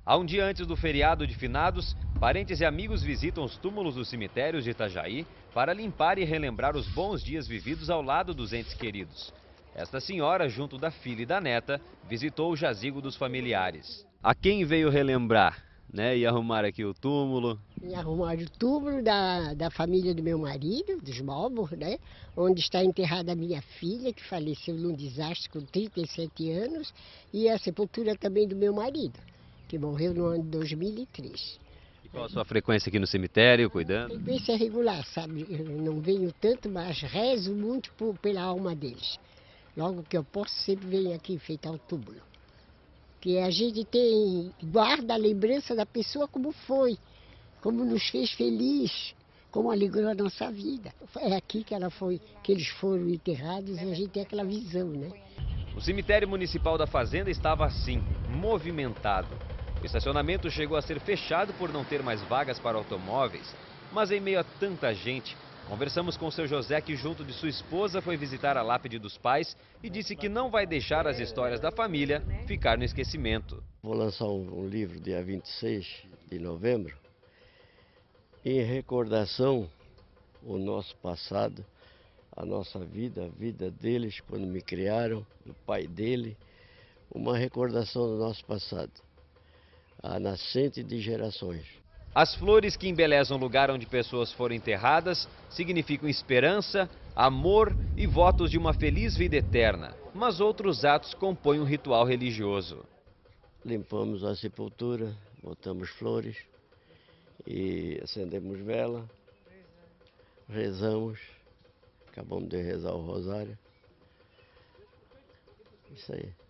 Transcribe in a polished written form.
Há um dia antes do feriado de finados, parentes e amigos visitam os túmulos dos cemitérios de Itajaí para limpar e relembrar os bons dias vividos ao lado dos entes queridos. Esta senhora, junto da filha e da neta, visitou o jazigo dos familiares. A quem veio relembrar, né? E arrumar aqui o túmulo. E arrumar o túmulo da família do meu marido, dos Malbor, né? Onde está enterrada a minha filha, que faleceu num desastre com 37 anos, e a sepultura também do meu marido, que morreu no ano de 2003. E qual a sua frequência aqui no cemitério, cuidando? Frequência regular, sabe? Eu não venho tanto, mas rezo muito pela alma deles. Logo que eu posso, sempre venho aqui enfeitar o túmulo. Que a gente guarda a lembrança da pessoa como foi, como nos fez feliz, como alegrou a nossa vida. É aqui que eles foram enterrados e a gente tem aquela visão, né? O cemitério municipal da Fazenda estava assim, movimentado. O estacionamento chegou a ser fechado por não ter mais vagas para automóveis, mas em meio a tanta gente, conversamos com o seu José, que junto de sua esposa foi visitar a lápide dos pais e disse que não vai deixar as histórias da família ficar no esquecimento. Vou lançar um livro dia 26 de novembro, em recordação o nosso passado, a nossa vida, a vida deles quando me criaram, o pai dele, uma recordação do nosso passado, a nascente de gerações. As flores que embelezam o lugar onde pessoas foram enterradas significam esperança, amor e votos de uma feliz vida eterna, mas outros atos compõem um ritual religioso. Limpamos a sepultura, botamos flores e acendemos vela, rezamos, acabamos de rezar o rosário. Isso aí.